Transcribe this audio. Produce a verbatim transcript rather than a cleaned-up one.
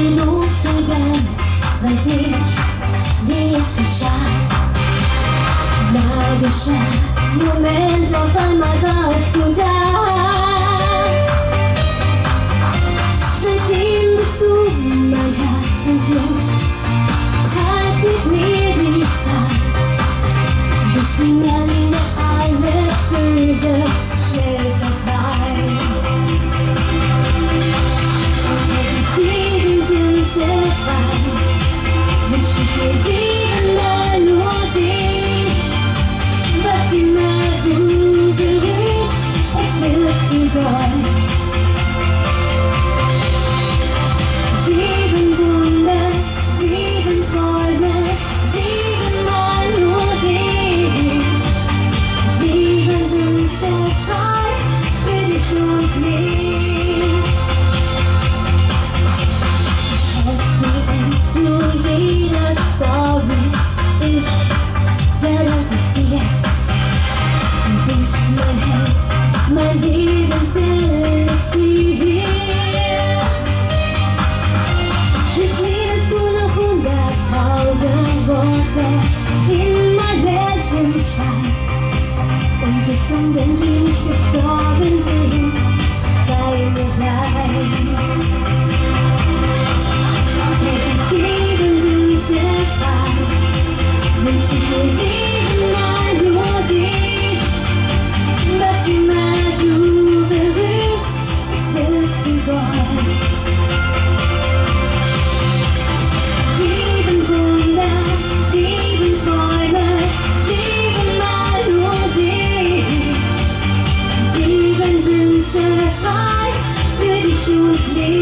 bin losgegangen, weiß nicht, wie es geschah. Magischer Moment, auf einmal warst du da. Seitdem bist du mein Herzensblut, teilst mit mir die Zeit. Bist mir lange alles Böse schnell verzeiht. Und hätte sieben Wünsche frei, wünsch ich mir siebenmal nur dich. Was immer du berührst, es wird zu Gold. Sieben Wunder, sieben Träume, siebenmal nur dich. Sieben Wünsche frei für dich und mich. Zu jeder Story, ich verdanke es dir. Du bist mein Held, mein Lebenselixier. Ich liebst du noch hunderttausend Worte in mein Lächeln schreibst. Und bis zum wenn sie nicht gestorben sind, bei mir bleibst. Sieben Wünsche frei, wünsch ich mir siebenmal nur dich. Was immer du berührst, es wird zu Gold. Sieben Wunder, sieben Träume, siebenmal nur dich. Sieben Wünsche frei für dich und mich.